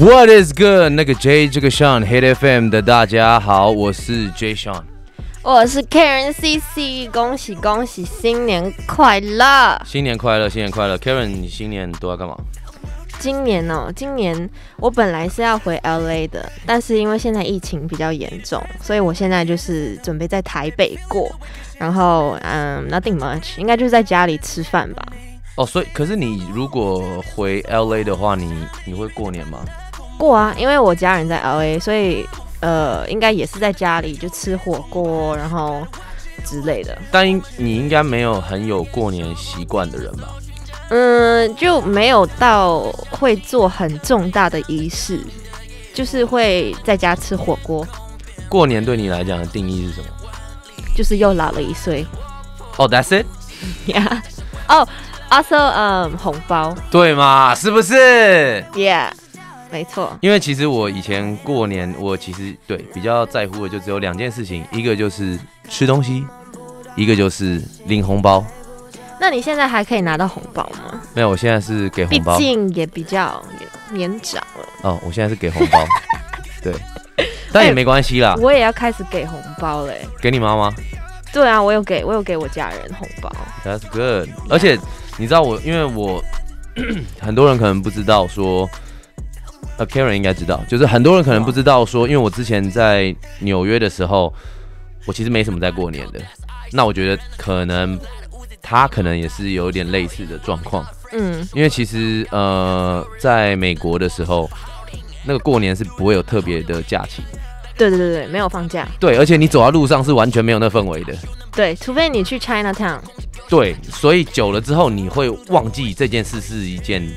What is good？ 那个 J 这个 Sean，Hit FM 的大家好，我是 J Sean， 我是 Karen CC， 恭喜恭喜，新年快乐！ 新年快乐，新年快乐 ！Karen， 你新年都要干嘛？ 今年我本来是要回 LA 的，但是因为现在疫情比较严重，所以我现在就是准备在台北过，然后nothing much， 应该就是在家里吃饭吧。 哦，所以可是你如果回 LA 的话，你会过年吗？ 过啊，因为我家人在 LA， 所以应该也是在家里就吃火锅，然后之类的。 但你应该没有很有过年习惯的人吧？ 就没有到会做很重大的仪式，就是会在家吃火锅。 过年对你来讲的定义是什么？ 就是又老了一岁。 Oh, that's it? Yeah. Oh, also, 红包。 对嘛？是不是 ？Yeah. 没错。 因为其实我以前过年，我其实对比较在乎的就只有两件事情，一个就是吃东西，一个就是领红包。 那你现在还可以拿到红包吗？ 没有，我现在是给红包， 毕竟也比较年长了。 哦，我现在是给红包，对，但也没关系啦。 我也要开始给红包嘞。 给你妈妈？ 对啊，我有给我家人红包。 That's good。而且你知道因为我很多人可能不知道说，Karen 应该知道，就是很多人可能不知道说，因为我之前在纽约的时候，我其实没什么在过年的。那我觉得他可能也是有点类似的状况，因为其实在美国的时候，那个过年是不会有特别的假期， 对，没有放假， 对，而且你走在路上是完全没有那氛围的， 对，除非你去 Chinatown， 对，所以久了之后你会忘记这件事是一件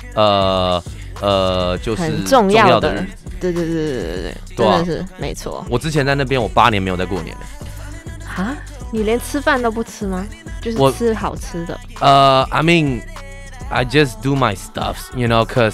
就是很重要的日子， 对，真的是没错。 我之前在那边，我8年没有在过年了。 啊？你连吃饭都不吃吗？就是吃好吃的。 I mean, I just do my stuff, you know, cause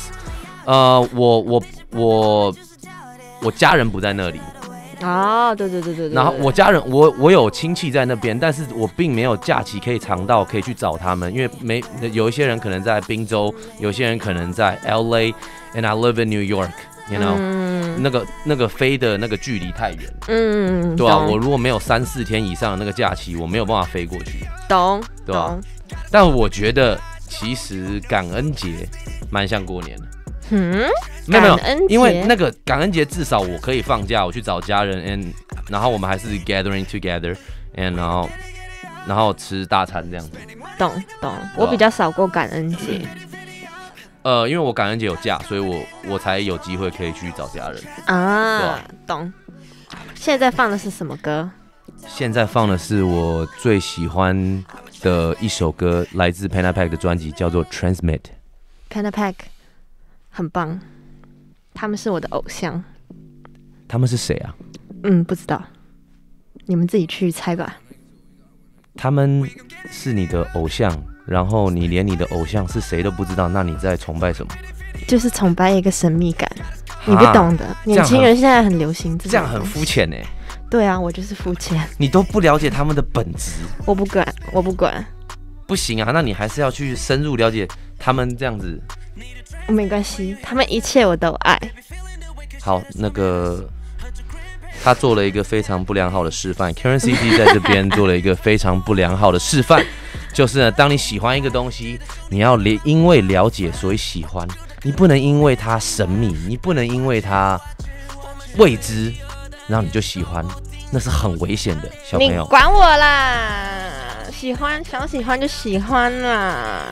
我家人不在那里。 哦，对。 然后我家人，我有亲戚在那边，但是我并没有假期可以长到可以去找他们，因为有一些人可能在宾州，有些人可能在 LA, and I live in New York, you know，那个飞的那个距离太远，对吧？我如果没有3-4天以上的那个假期，我没有办法飞过去， 懂， 对吧？但我觉得其实感恩节蛮像过年的。没有，因为那个感恩节至少我可以放假，我去找家人，然后我们还是 gathering together， 然后吃大餐这样子。 懂，我比较少过感恩节。 因为我感恩节有假，所以我才有机会可以去找家人啊。懂。现在放的是什么歌？ 现在放的是我最喜欢的一首歌，来自 Panapack 的专辑，叫做 Transmit。Panapack 很棒，他们是我的偶像。 他们是谁啊？ 不知道，你们自己去猜吧。 他们是你的偶像，然后你连你的偶像是谁都不知道，那你在崇拜什么？ 就是崇拜一个神秘感，你不懂的。年轻人现在很流行这样很肤浅欸。 对啊，我就是肤浅。你都不了解他们的本质。 我不管。 不行啊，那你还是要去深入了解他们这样子。 没关系，他们一切我都爱。 好，他做了一个非常不良好的示范 ，Karen CC 在这边做了一个非常不良好的示范，就是呢，当你喜欢一个东西，你要因为了解所以喜欢，你不能因为它神秘，你不能因为它未知，然后你就喜欢，那是很危险的，小朋友。 你管我啦，想喜欢就喜欢啦。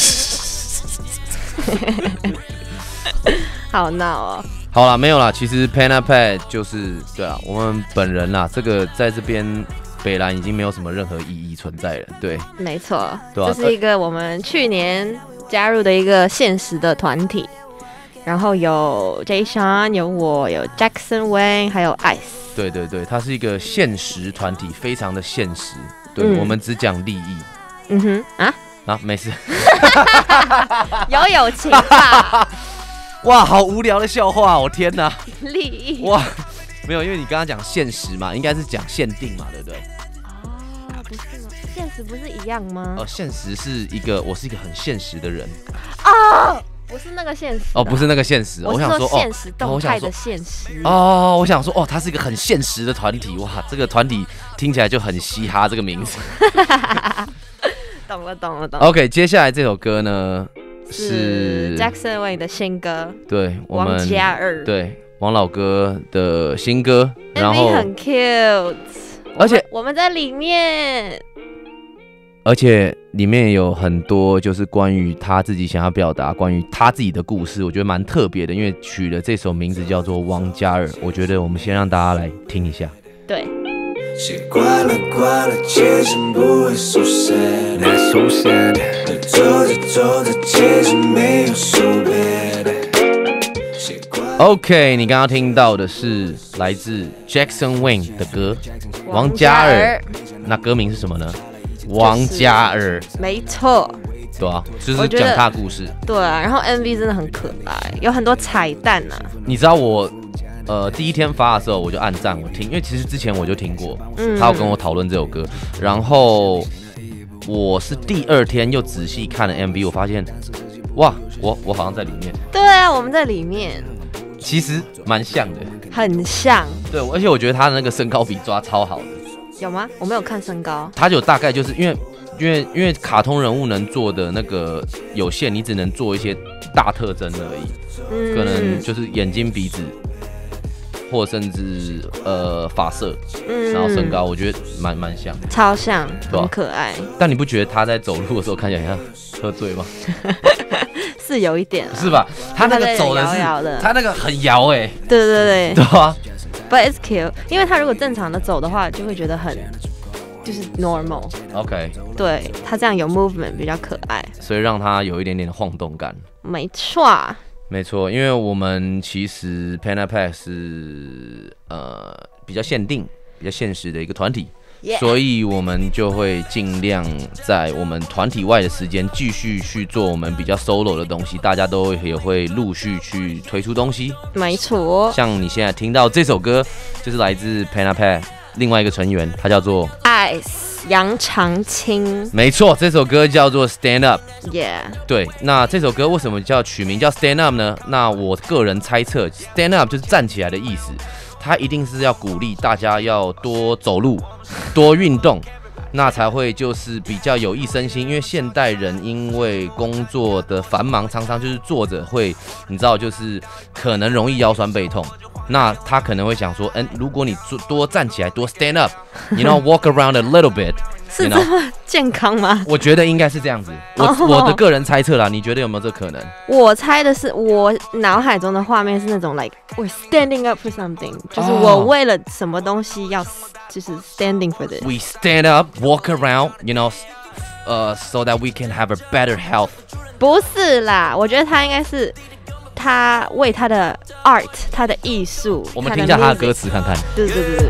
好闹哦！ 好啦，没有啦，其实 Panapack 就是对啦，我们本人啦，这个在这边北兰已经没有什么任何意义存在了，对， 没错，对这是一个我们去年加入的一个现实的团体，然后有 J Sean， 有我，有 Jackson Wang， 还有 Ice。 对，它是一个现实团体，非常的现实，对，我们只讲利益。没事。 有友情吧？ 哇，好无聊的笑话，我天哪！ 利益哇，没有，因为你刚刚讲现实嘛，应该是讲限定嘛，对不对？ 不是吗？现实不是一样吗？ 现实是我是一个很现实的人。 不是那个现实哦，不是那个现实。 我想说现实动态的现实。 哦，我想说哦，它是一个很现实的团体。哇，这个团体听起来就很嘻哈，这个名字。 懂了。 OK， 接下来这首歌呢是 Jackson Wang 的新歌， 对， 王嘉尔， 对，王老哥的新歌，然后 MV 很 cute， 而且我们在里面。 而且里面有很多就是关于他自己想要表达关于他自己的故事，我觉得蛮特别的，因为取了这首名字叫做王嘉尔。我觉得我们先让大家来听一下。 对。 习惯了，其实不会 so sad， so sad。走着，其实没有so bad。 OK， 你刚刚听到的是来自 Jackson Wang 的歌，王嘉尔。那歌名是什么呢？王嘉尔， 没错， 对啊，就是讲他的故事。 对啊，然后 MV 真的很可爱，有很多彩蛋啊。 你知道我第一天发的时候我就按赞我听，因为其实之前我就听过，他有跟我讨论这首歌，然后我是第二天又仔细看了 MV， 我发现哇，我好像在里面。 对啊，我们在里面， 其实蛮像的， 很像。 对，而且我觉得他的那个身高比抓超好的。 有吗？我没有看身高。 他就大概就是因为卡通人物能做的那个有限，你只能做一些大特征而已，可能就是眼睛、鼻子，或甚至发色，然后身高，我觉得蛮像， 超像，很可爱。 但你不觉得他在走路的时候看起来像喝醉吗？ 是有一点， 是吧？他那个走的是，他那个很摇哎。 对啊。 But it's cute， 因为他如果正常的走的话，就会觉得很就是 normal。OK。对，他这样有 movement 比较可爱， 所以让他有一点点的晃动感。 没错， 因为我们其实 Panapack 是比较限定、比较现实的一个团体。所以我们就会尽量在我们团体外的时间继续去做我们比较 solo 的东西，大家都也会陆续去推出东西。 没错，像你现在听到这首歌，就是来自 Panapack 另外一个成员，他叫做 Ice 杨长青。 没错，这首歌叫做 Stand Up。Yeah。 对，那这首歌为什么取名叫 Stand Up 呢？那我个人猜测 ，Stand Up 就是站起来的意思。他一定是要鼓励大家要多走路、多运动，那才会就是比较有益身心。因为现代人因为工作的繁忙，常常就是坐着会，你知道，就是可能容易腰酸背痛。那他可能会想说，如果你多站起来，多 stand up，you know walk around a little bit。 是这么健康吗？ 我觉得应该是这样子，我的个人猜测啦，你觉得有没有这可能？ 我猜的是，我脑海中的画面是那种 like we're standing up for something， 就是我为了什么东西要就是 standing for this。 We stand up, walk around, you know, so that we can have a better health。 不是啦，我觉得他应该是他为他的 art， 他的艺术。 我们听一下他的歌词看看。 对。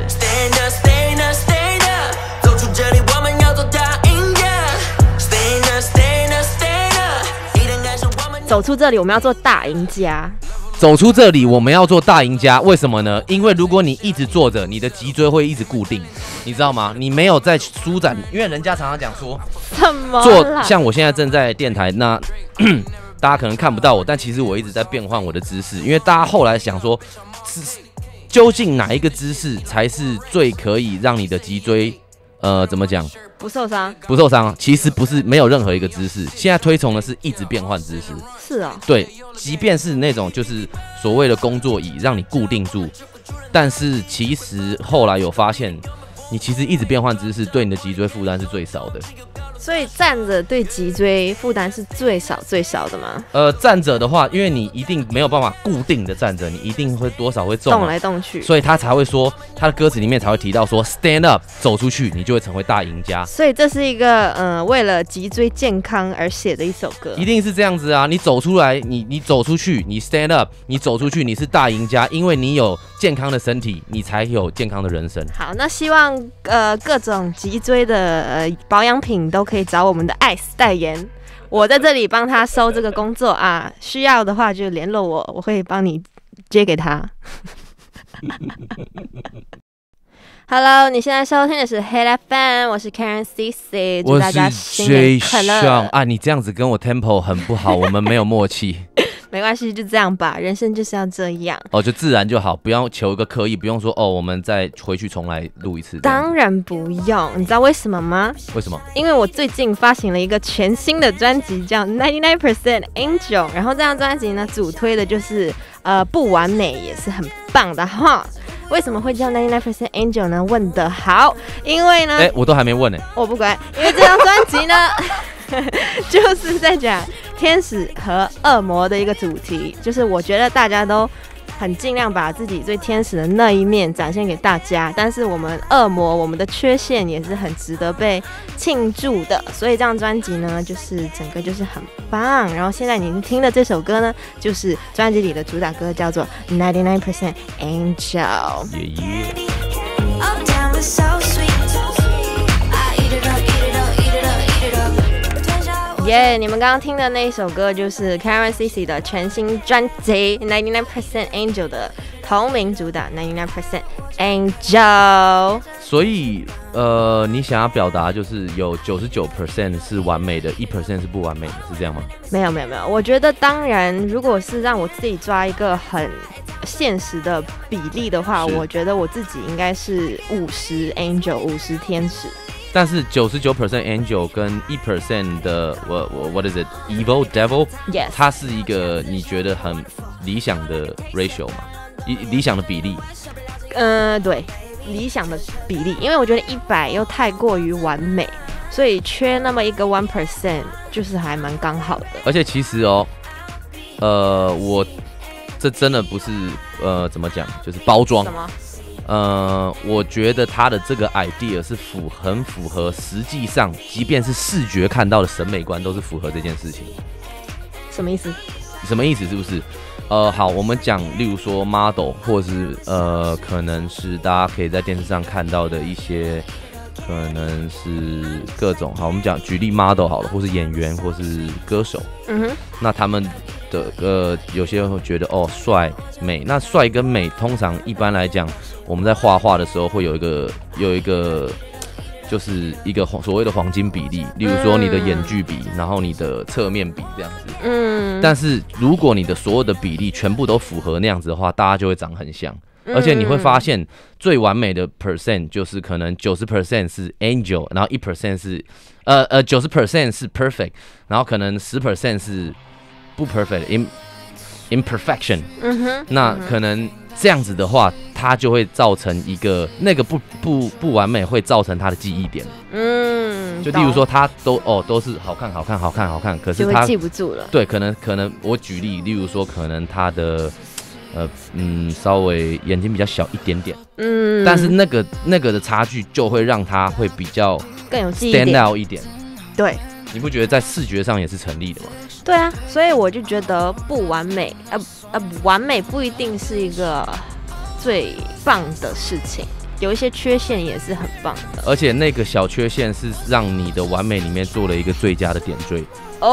走出这里，我们要做大赢家。 走出这里，我们要做大赢家。为什么呢？因为如果你一直坐着，你的脊椎会一直固定，你知道吗？你没有在舒展，因为人家常常讲说， 什么像我现在正在电台，那大家可能看不到我，但其实我一直在变换我的姿势，因为大家后来想说，究竟哪一个姿势才是最可以让你的脊椎怎么讲？ 不受伤？ 不受伤，其实不是，没有任何一个姿势。现在推崇的是一直变换姿势。 是啊。 对，即便是那种就是所谓的工作椅让你固定住，但是其实后来有发现，你其实一直变换姿势，对你的脊椎负担是最少的。 所以站着对脊椎负担是最少的吗？ 站着的话，因为你一定没有办法固定的站着，你一定会多少会动来动去， 所以他才会说，他的歌词里面才会提到说 ，stand up， 走出去，你就会成为大赢家。 所以这是一个为了脊椎健康而写的一首歌， 一定是这样子啊！你走出来，你走出去，你 stand up， 你走出去，你是大赢家，因为你有健康的身体，你才有健康的人生。 好，那希望各种脊椎的保养品都可以找我们的 Ice 代言，我在这里帮他收这个工作啊，需要的话就联络我，我会帮你接给他。Hello， 你现在收听的是 Hit FM， 我是 Karen CC， 祝大家新年快乐。 啊，你这样子跟我 tempo 很不好，我们没有默契。 没关系，就这样吧，人生就是要这样。 哦，就自然就好，不要求一个刻意，不用说我们再回去重来录一次。 当然不用，你知道为什么吗？ 为什么？ 因为我最近发行了一个全新的专辑，叫 99% Angel， 然后这张专辑呢，主推的就是不完美也是很棒的哈。为什么会叫 99% Angel 呢？问得好，因为呢， 我都还没问呢。 我不管，因为这张专辑呢，就是在讲天使和恶魔的一个主题，就是我觉得大家都很尽量把自己最天使的那一面展现给大家，但是我们恶魔，我们的缺陷也是很值得被庆祝的。所以这张专辑呢，就是整个就是很棒。然后现在你听的这首歌呢，就是专辑里的主打歌，叫做 99% Angel。耶！你们刚刚听的那一首歌就是 Karen CC 的全新专辑 99% Angel 的同名主打 99% Angel。 所以你想要表达就是有99% 是完美的，1% 是不完美的，是这样吗？没有， 我觉得当然，如果是让我自己抓一个很现实的比例的话，我觉得我自己应该是50 Angel 50天使。 但是99% Angel 跟1% 的what is it Evil Devil， yes， 它是一个你觉得很理想的 ratio 吗？理想的比例？ 对，理想的比例，因为我觉得100又太过于完美，所以缺那么一个 1% 就是还蛮刚好的。 而且其实我这真的不是怎么讲，就是包装。 什么？ 我觉得他的这个 idea 是很符合实际上，即便是视觉看到的审美观，都是符合这件事情。 什么意思？ 什么意思？是不是？好，我们讲，例如说 model， 或是可能是大家可以在电视上看到的一些，可能是各种。好，我们讲举例 model 好了，或是演员，或是歌手。那他们的有些人会觉得帅美，那帅跟美通常一般来讲，我们在画画的时候会有一个就是一个所谓的黄金比例，例如说你的眼距比，然后你的侧面比这样子。但是如果你的所有的比例全部都符合那样子的话，大家就会长很像。而且你会发现最完美的 percent 就是可能90% 是 angel， 然后1% 是90% 是 perfect， 然后可能10% 是不 perfect imperfection。那可能这样子的话，它就会造成一个那个不完美，会造成它的记忆点。就例如说它都是好看，可是它就会记不住了。 对，可能我举例，例如说可能它的稍微眼睛比较小一点点，但是那个的差距就会让它会比较更有记忆点 stand out 一点。 对， 你不觉得在视觉上也是成立的吗？ 对啊，所以我就觉得不完美，完美不一定是一个最棒的事情，有一些缺陷也是很棒的。 而且那个小缺陷是让你的完美里面做了一个最佳的点缀。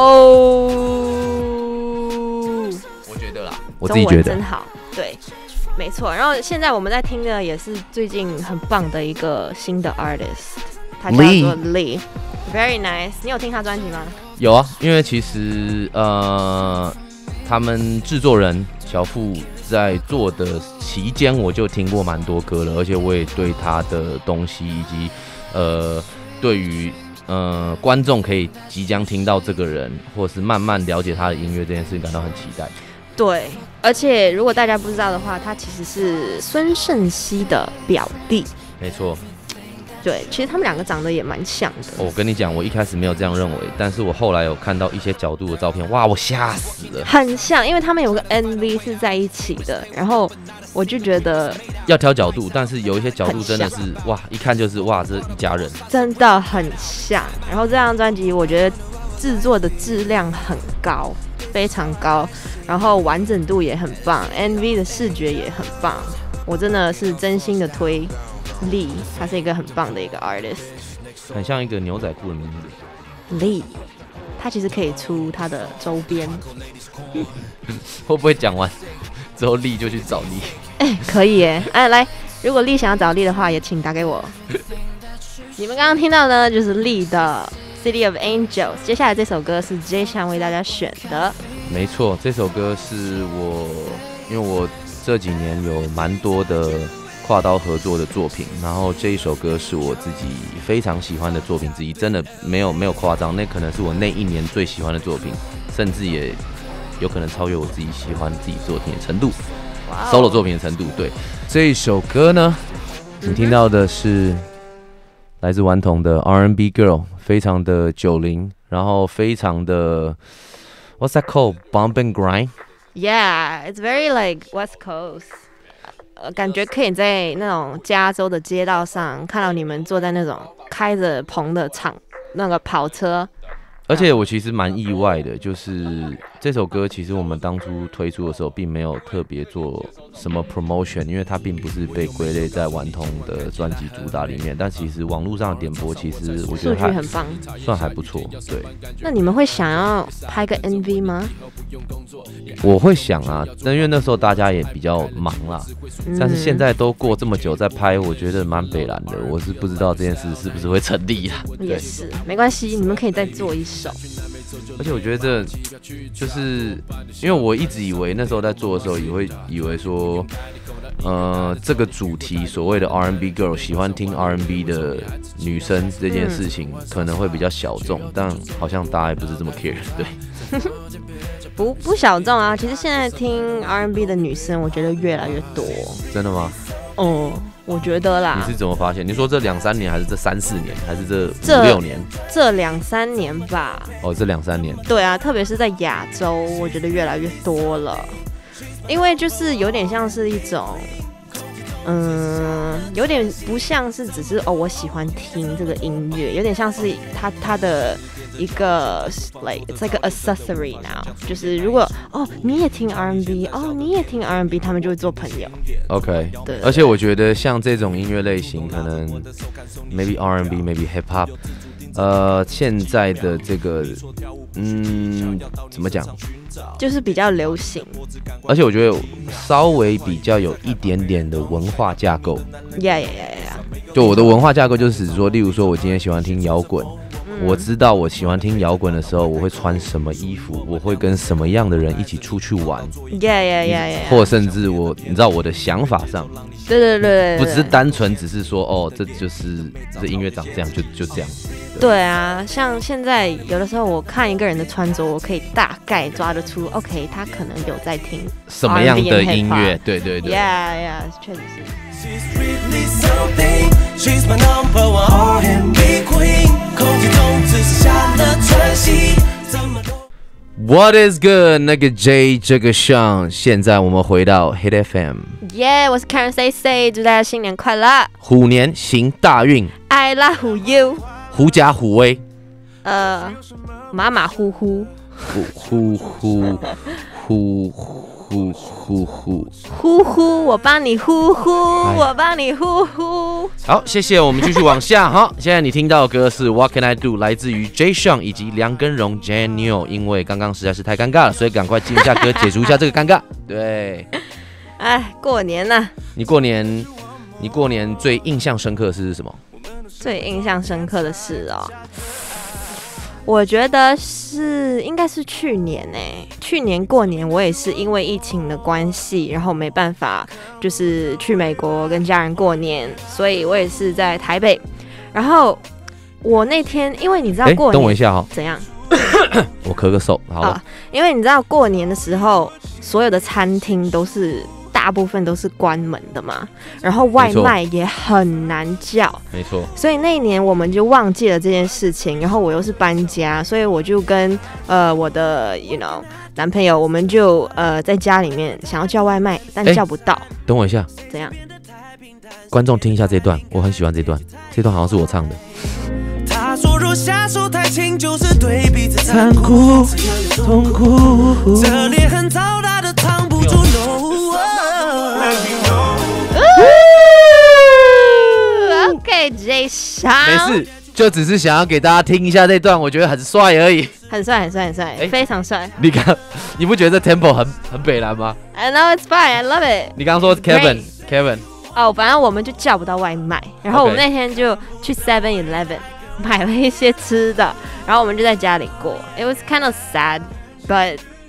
我觉得啦，我自己觉得真好，对，没错。然后现在我们在听的也是最近很棒的一个新的 artist， 他叫做 Lee，Very nice。你有听他专辑吗？ 有啊，因为其实他们制作人小富在做的期间，我就听过蛮多歌了，而且我也对他的东西以及对于观众可以即将听到这个人，或是慢慢了解他的音乐这件事情感到很期待。 对，而且如果大家不知道的话，他其实是孙盛希的表弟。 没错。 对，其实他们两个长得也蛮像的。 我跟你讲，我一开始没有这样认为，但是我后来有看到一些角度的照片，哇，我吓死了。 很像，因为他们有个 MV 是在一起的，然后我就觉得要挑角度，但是有一些角度真的是哇，一看就是哇，这一家人，真的很像。然后这张专辑我觉得制作的质量很高，非常高，然后完整度也很棒， MV 的视觉也很棒，我真的是真心的推Lee， 他是一个很棒的一个 artist， 很像一个牛仔裤的名字。 Lee， 他其实可以出他的周边。 会不会讲完之后Lee就去找Lee？ 可以耶。来，如果Lee想要找Lee的话，也请打给我。你们刚刚听到呢，就是Lee的 City of Angels。接下来这首歌是Jay 想为大家选的没错，这首歌是因为我这几年有蛮多的跨刀合作的作品，然后这一首歌是我自己非常喜欢的作品之一，真的没有夸张，那可能是我那一年最喜欢的作品，甚至也有可能超越我自己喜欢自己作品的程度。solo 作品的程度。对，这一首歌呢，你听到的是来自顽童的 R&B Girl， 非常的90，然后非常的 What's that called? Bump and grind? Yeah, it's very like West Coast。感觉可以在那种加州的街道上看到你们坐在那种开着棚的那个跑车。 而且我其实蛮意外的，就是这首歌其实我们当初推出的时候并没有特别做什么 promotion， 因为它并不是被归类在顽童的专辑主打里面，但其实网络上的点播其实我觉得数据很棒， 算还不错。对， 那你们会想要拍个 MV 吗？ 我会想啊，但因为那时候大家也比较忙啦，但是现在都过这么久再拍，我觉得蛮北蓝的，我是不知道这件事是不是会成立啦。 也是，没关系，你们可以再做一首。 而且我觉得就是因为我一直以为那时候在做的时候也会以为说，这个主题所谓的 R&B girl 喜欢听 R&B 的女生这件事情可能会比较小众，但好像大家也不是这么 care， 对。 不小众啊，其实现在听 R&B 的女生，我觉得越来越多。 真的吗？ 哦，我觉得啦。 你是怎么发现？你说这2-3年，还是这3-4年，还是这5-6年？ 这2-3年吧。 哦，这2-3年。 对啊，特别是在亚洲，我觉得越来越多了，因为就是有点像是一种。有点不像是只是我喜欢听这个音乐，有点像是它的一个 like it's like an accessory now， 就是如果你也听 R&B， 你也听 R&B， 他们就会做朋友。 OK， 对。 而且我觉得像这种音乐类型，可能 maybe R&B，maybe hip hop。现在的这个，怎么讲？ 就是比较流行， 而且我觉得稍微比较有一点点的文化架构。就我的文化架构就是指说，例如说我今天喜欢听摇滚，我知道我喜欢听摇滚的时候，我会穿什么衣服，我会跟什么样的人一起出去玩。或者甚至你知道我的想法上， 对， 不只是单纯只是说这就是这音乐长这样就这样。 对啊，像现在有的时候我看一个人的穿着，我可以大概抓得出 ，OK， 他可能有在听什么样的音乐，对，确实是。 What is good？ 那个 J， 这个 Sean， 现在我们回到 Hit FM。 我是 Karen Say， 祝大家新年快乐， 虎年行大运。 I love you。 狐假虎威， 马马虎虎， 呼， 我帮你呼呼，我帮你呼呼。 好，谢谢，我们继续往下。好，现在你听到的歌是 What Can I Do， 来自于 Jay Sean 以及梁根荣 Janelle， 因为刚刚实在是太尴尬了，所以赶快进一下歌，解除一下这个尴尬。对， 过年了， 你过年最印象深刻的是什么？ 最印象深刻的是我觉得应该是去年去年过年我也是因为疫情的关系，然后没办法就是去美国跟家人过年，所以我也是在台北。然后我那天因为你知道过年， 等我一下哈， 怎样？ 我咳个嗽，好了。 因为你知道过年的时候，所有的餐厅大部分都是关门的嘛，然后外卖也很难叫， 没错。 所以那一年我们就忘记了这件事情，然后我又是搬家，所以我就跟我的男朋友，我们就在家里面想要叫外卖，但叫不到。 等我一下， 怎样？ 观众听一下这段，我很喜欢这段，这段好像是我唱的。他说若下手太轻，就是对彼此残酷痛苦，这脸很糟大的藏不住 OK， Jay Sean， 没事，就只是想要给大家听一下这段，我觉得很帅而已。 很帅，非常帅。 你不觉得 tempo 很北蓝吗 ？I know it's fine, I love it。 你刚刚说 Kevin。 反正我们就叫不到外卖，然后我们那天就去 7-Eleven 买了一些吃的，然后我们就在家里过。It was kind of sad, but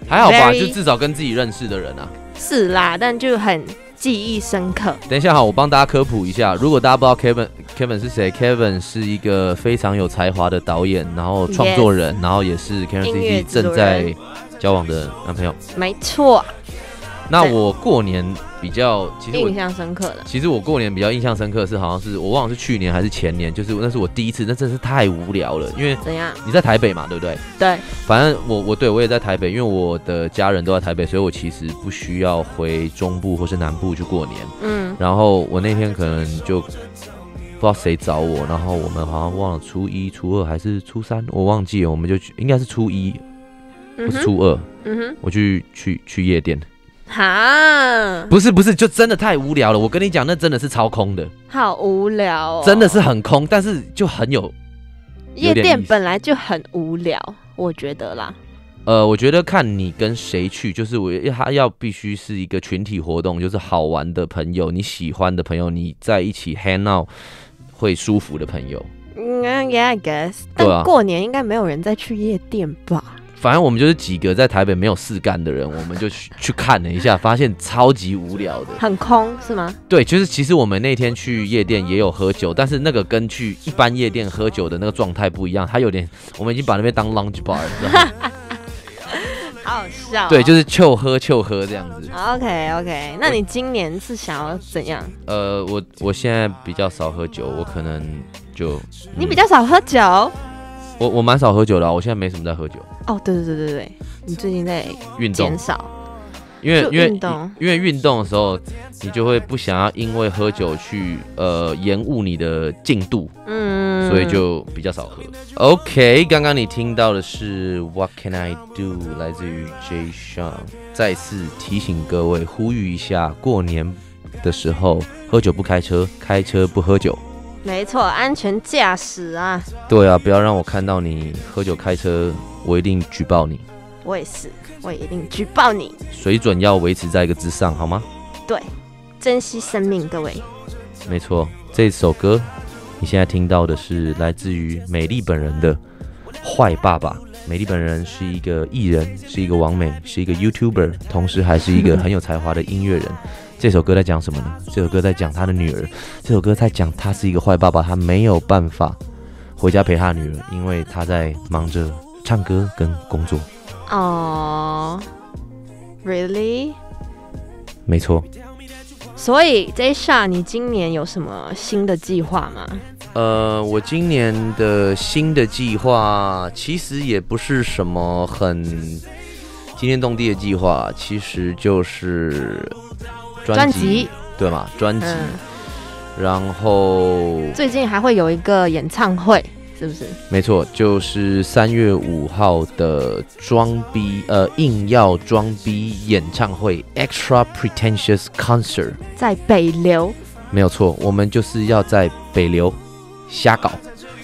还好吧，就至少跟自己认识的人啊。 是啦，但就很记忆深刻。 等一下好，我帮大家科普一下，如果大家不知道 Kevin 是谁 ，Kevin 是一个非常有才华的导演，然后创作人，然后也是 Karen CC 正在交往的男朋友。 没错。 那我过年比较， 印象深刻的。 其实我过年比较印象深刻的是，好像是我忘了是去年还是前年，就是那是我第一次，那真是太无聊了。因为怎样？ 你在台北嘛，对不对？ 对。 反正我也在台北，因为我的家人都在台北，所以我其实不需要回中部或是南部去过年。嗯。然后我那天可能就不知道谁找我，然后我们好像忘了初一、初二还是初三，我忘记了，我们就应该是初一，不是初二。我去夜店。 哈， 不是，就真的太无聊了。我跟你讲，那真的是超空的， 好无聊哦， 真的是很空，但是就很有夜店本来就很无聊，我觉得啦。 我觉得看你跟谁去，就是他要必须是一个群体活动，就是好玩的朋友，你喜欢的朋友，你在一起 hang out 会舒服的朋友。 Yeah, I guess。但过年应该没有人再去夜店吧？ 反正我们就是几个在台北没有事干的人，我们就去看了一下，发现超级无聊的， 很空是吗？ 对，就是其实我们那天去夜店也有喝酒，但是那个跟去一般夜店喝酒的那个状态不一样，它有点，我们已经把那边当 lounge bar 了，知道吗？ 好好笑、哦。 对，就是就喝这样子。 OK， 那你今年是想要怎样？ 我现在比较少喝酒，我可能就你比较少喝酒。 我蛮少喝酒的、啊，我现在没什么在喝酒。 哦，对，你最近在运动减少， 因为运动的时候，你就会不想要因为喝酒去延误你的进度，所以就比较少喝。OK， 刚刚你听到的是 What Can I Do， 来自于 Jay Sean。再次提醒各位，呼吁一下，过年的时候喝酒不开车，开车不喝酒。 没错，安全驾驶啊！ 对啊，不要让我看到你喝酒开车，我一定举报你。 我也是，我也一定举报你。 水准要维持在一个之上，好吗？ 对，珍惜生命，各位。 没错，这首歌你现在听到的是来自于美丽本人的《坏爸爸》。美丽本人是一个艺人，是一个网美，是一个 YouTuber， 同时还是一个很有才华的音乐人。这首歌在讲什么呢？这首歌在讲他的女儿。这首歌在讲他是一个坏爸爸，他没有办法回家陪他的女儿，因为他在忙着唱歌跟工作。 哦、really？ 没错。 所以 Jay， 你今年有什么新的计划吗？ 我今年的新的计划其实也不是什么很惊天动地的计划，其实就是专辑，对嘛？专辑，然后最近还会有一个演唱会，是不是？ 没错，就是3月5号的硬要装逼演唱会 ，Extra Pretentious Concert， 在北流。 没有错，我们就是要在北流瞎搞。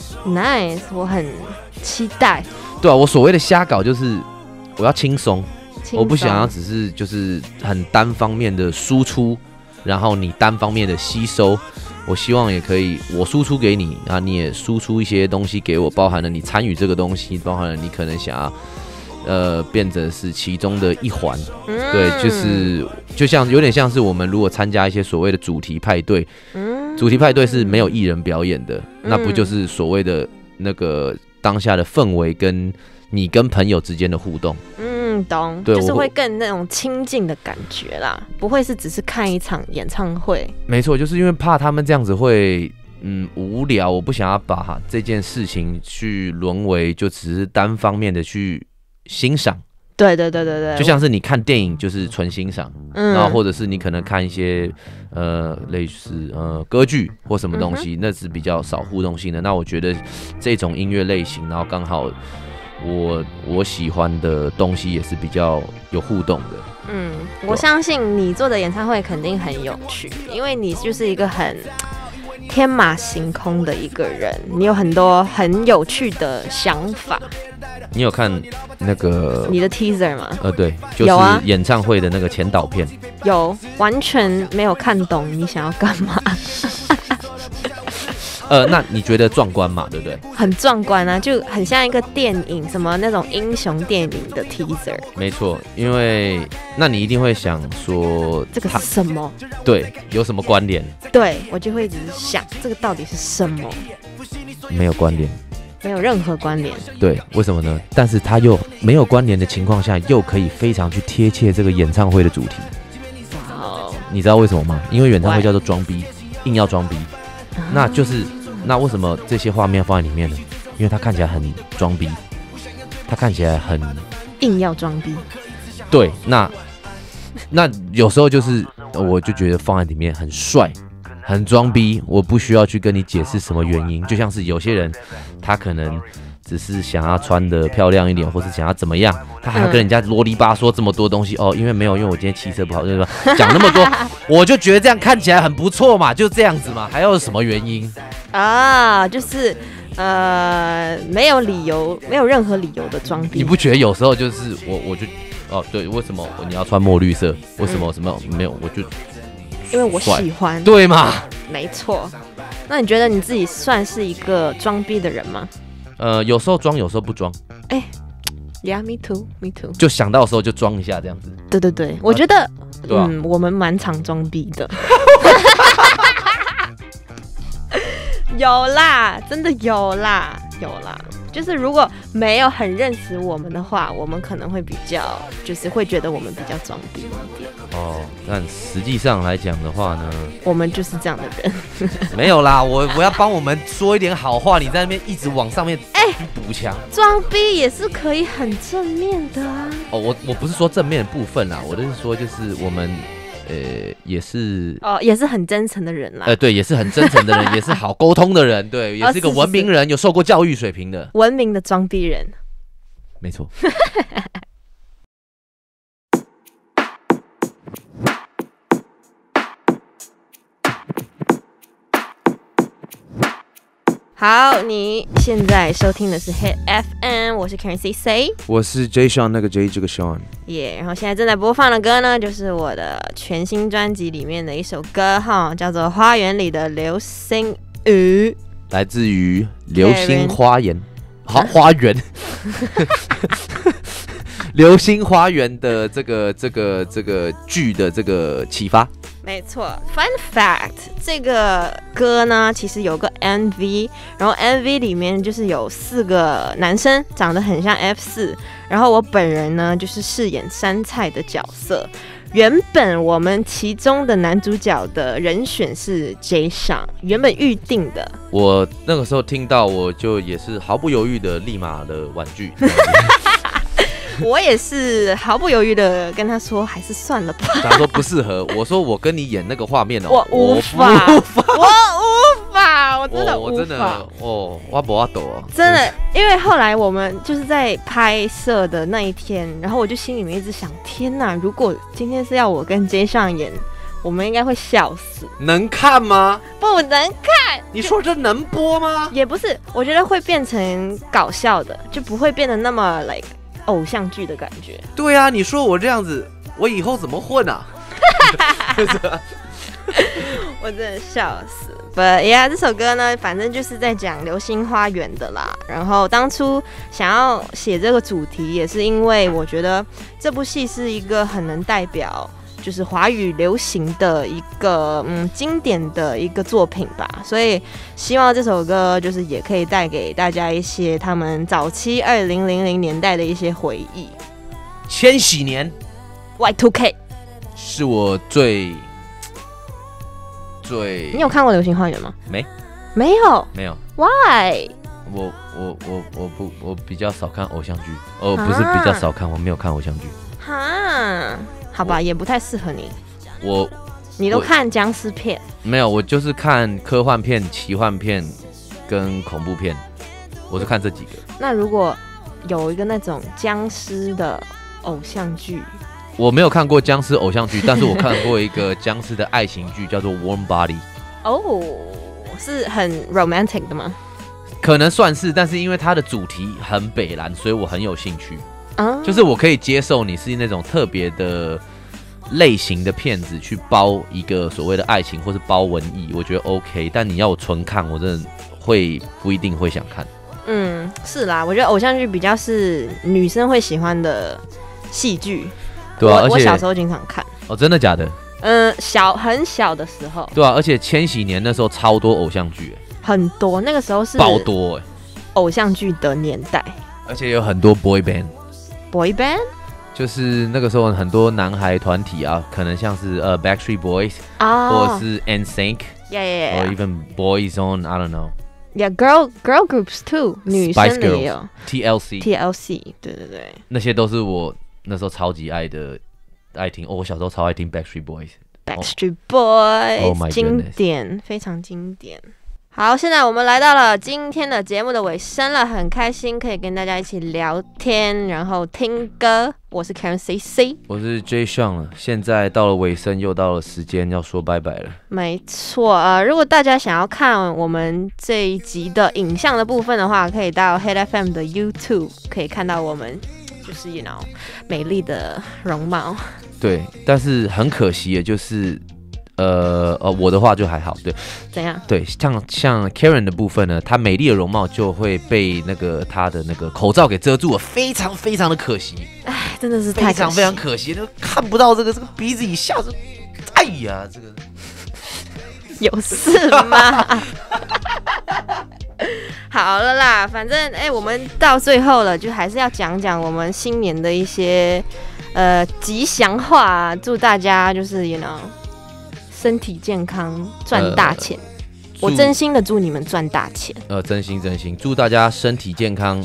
Nice， 我很期待。 对啊，我所谓的瞎搞就是我要轻松。我不想要只是就是很单方面的输出，然后你单方面的吸收。我希望也可以，我输出给你，然后你也输出一些东西给我，包含了你参与这个东西，包含了你可能想要变成是其中的一环。对，就像有点像是我们如果参加一些所谓的主题派对，主题派对是没有艺人表演的，那不就是所谓的那个当下的氛围跟你跟朋友之间的互动？ 懂，就是会更那种亲近的感觉啦，不会是只是看一场演唱会。没错，就是因为怕他们这样子会无聊，我不想要把这件事情去沦为就只是单方面的去欣赏。 对， 就像是你看电影就是纯欣赏，然后或者是你可能看一些类似歌剧或什么东西，那是比较少互动性的。那我觉得这种音乐类型，然后刚好我喜欢的东西也是比较有互动的。 我相信你做的演唱会肯定很有趣，因为你就是一个很天马行空的一个人，你有很多很有趣的想法。 你有看那个你的 teaser 吗？ 对，就是演唱会的那个前导片。完全没有看懂你想要干嘛。 那你觉得壮观嘛？对不对？ 很壮观啊，就很像一个电影，什么那种英雄电影的 teaser。 没错，因为那你一定会想说， 这个是什么？ 对，有什么关联？ 对我就会一直想，这个到底是什么？ 没有关联， 没有任何关联。 对，为什么呢？但是它又没有关联的情况下，又可以非常去贴切这个演唱会的主题。 哇哦！ 你知道为什么吗？因为演唱会叫做装逼，硬要装逼，那就是那为什么这些画面放在里面呢？因为它看起来很装逼，它看起来很硬要装逼。 对，那有时候就是我就觉得放在里面很帅。很装逼，我不需要去跟你解释什么原因，就像是有些人，他可能只是想要穿得漂亮一点，或是想要怎么样，他还要跟人家啰里吧嗦这么多东西哦，因为我今天骑车不好，对吧？讲那么多，我就觉得这样看起来很不错嘛，就这样子嘛，还有什么原因啊？就是没有理由，没有任何理由的装逼。 你不觉得有时候就是我就对，为什么你要穿墨绿色？为什么什么没有？我就。 因为我喜欢， 对嘛？ 没错。那你觉得你自己算是一个装逼的人吗？ 有时候装，有时候不装。 Yeah, me too, me too。 就想到的时候就装一下，这样子。 对，我觉得， 对啊， 我们蛮常装逼的。有啦，真的有啦。就是如果没有很认识我们的话，我们可能会比较，就是会觉得我们比较装逼一点。 但实际上来讲的话呢， 我们就是这样的人。 没有啦，我要帮我们说一点好话，你在那边一直往上面补强。 装逼也是可以很正面的啊。 我不是说正面的部分啦，我的是说就是我们。也是也是很真诚的人啦。 对，也是很真诚的人，也是好沟通的人，对，也是一个文明人，有受过教育水平的， 文明的装逼人， 没错。 好，你现在收听的是 Hit FM， 我是 Karen CC， 我是 J Sean 那个 J 这个 Sean， 然后现在正在播放的歌呢，就是我的全新专辑里面的一首歌哈，叫做《花园里的流星雨》， 来自于流星花园，花园，流星花园的这个剧的这个启发。 没错 ，Fun Fact， 这个歌呢，其实有个 MV， 然后 MV 里面就是有4个男生长得很像 F4， 然后我本人呢就是饰演山菜的角色。原本我们其中的男主角的人选是 J 上，原本预定的。我那个时候听到，我就也是毫不犹豫的立马的婉拒。 我也是毫不犹豫的跟他说，还是算了吧。 他说不适合，我说我跟你演那个画面我无法，我真的无法， 我不要抖哦， 真的，因为后来我们就是在拍摄的那一天，然后我就心里面一直想，天哪，如果今天是要我跟 J 上演，我们应该会笑死。 能看吗？ 不能看。 你说这能播吗？ 也不是，我觉得会变成搞笑的，就不会变得那么 like。偶像剧的感觉。 对啊，你说我这样子，我以后怎么混啊？ 我真的笑死。But yeah， 这首歌呢，反正就是在讲流星花园的啦。然后当初想要写这个主题，也是因为我觉得这部戏是一个很能代表就是华语流行的一个经典的一个作品吧，所以希望这首歌就是也可以带给大家一些他们早期2000年代的一些回忆。 千禧年 Y2K 是我最你有看过《流星花园》吗？没有 Why？ 我比较少看偶像剧，不是比较少看，我没有看偶像剧。 好吧，也不太适合你。你都看僵尸片？ 没有，我就是看科幻片、奇幻片跟恐怖片，我是看这几个。 那如果有一个那种僵尸的偶像剧， 我没有看过僵尸偶像剧，但是我看过一个僵尸的爱情剧，叫做《Warm Body》。 是很 romantic 的吗？ 可能算是，但是因为它的主题很北蓝，所以我很有兴趣。就是我可以接受你是那种特别的类型的片子去包一个所谓的爱情或是包文艺，我觉得 OK。但你要我纯看，我真的不一定会想看。 是啦，我觉得偶像剧比较是女生会喜欢的戏剧。 对啊，而且我小时候经常看。 哦，真的假的？ 很小的时候。 对啊，而且千禧年那时候超多偶像剧， 很多，那个时候是爆多偶像剧的年代。 而且有很多 boy band。boy band 就是那个时候很多男孩团体啊，可能像是Backstreet Boys，或者是 NSYNC，or even Boys on I don't know。Yeah, girl groups too， 女生的也有 TLC， 对对对， 那些都是我那时候超级爱听。我小时候超爱听 Backstreet Boys。Backstreet Boys，经典，非常经典。好，现在我们来到了今天的节目的尾声了，很开心可以跟大家一起聊天，然后听歌。我是 Karen CC， 我是 Jay Sean 了。现在到了尾声，又到了时间要说拜拜了。 没错，如果大家想要看我们这一集的影像的部分的话，可以到 Hit FM 的 YouTube 可以看到我们就是美丽的容貌。 对，但是很可惜的就是。我的话就还好，对， 怎样？ 对，像 Karen 的部分呢，她美丽的容貌就会被她的那个口罩给遮住了，非常非常的可惜。 哎，真的是太可惜， 非常非常可惜，就看不到这个鼻子以下，哎呀，这个有事吗？好了啦，反正我们到最后了，就还是要讲讲我们新年的一些吉祥话，祝大家就是身体健康，赚大钱。我真心的祝你们赚大钱。 真心祝大家身体健康，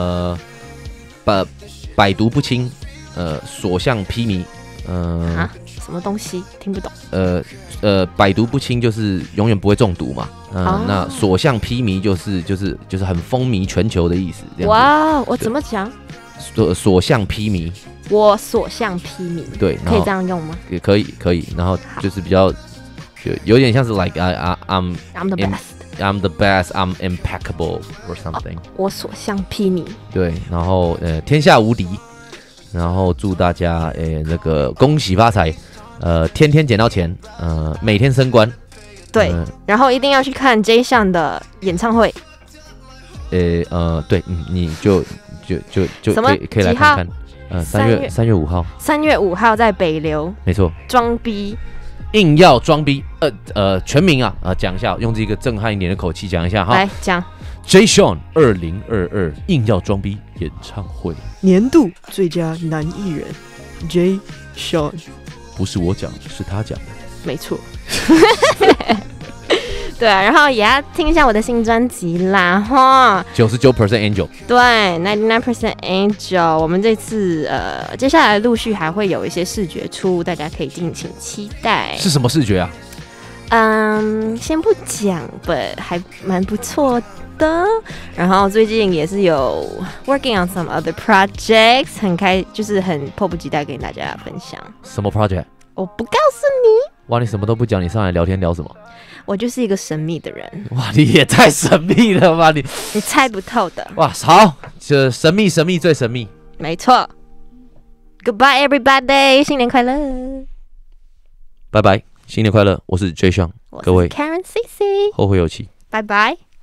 百毒不侵，所向披靡。 什么东西听不懂？ 百毒不侵就是永远不会中毒嘛。那所向披靡就是很风靡全球的意思。 哇，我怎么讲？ 所向披靡。 我所向披靡。对，可以这样用吗？ 可以，然后就是比较，就有点像是 like I'm the best, I'm impeccable or something。 我所向披靡。 对，然后天下无敌，然后祝大家那个恭喜发财，天天捡到钱，每天升官。 对，然后一定要去看 Jay Sean 的演唱会。 对，你就可以来看看。3月5号。3月5号在北流。 没错。 装逼。 硬要装逼。全名啊，讲一下，用这个震撼一点的口气讲一下哈。 来讲。 Jay Sean 2022硬要装逼演唱会。 年度最佳男艺人 Jay Sean。 不是我讲，是他讲的。 没错。对啊，然后也要听一下我的新专辑啦，哈。99% Angel。 对，99% Angel。我们这次接下来陆续还会有一些视觉出，大家可以敬请期待。 是什么视觉啊？ 先不讲吧，还蛮不错的。然后最近也是有 working on some other projects， 就是很迫不及待跟大家分享。 什么 project？ 我不告诉你。 哇，你什么都不讲，你上来聊天聊什么？ 我就是一个神秘的人。 哇，你也太神秘了吧！你猜不透的。 哇，好，这神秘最神秘。 没错。Goodbye everybody， 新年快乐！ 拜拜，新年快乐！我是 Jay Sean， 各位 Karen CC， 后会有期， 拜拜。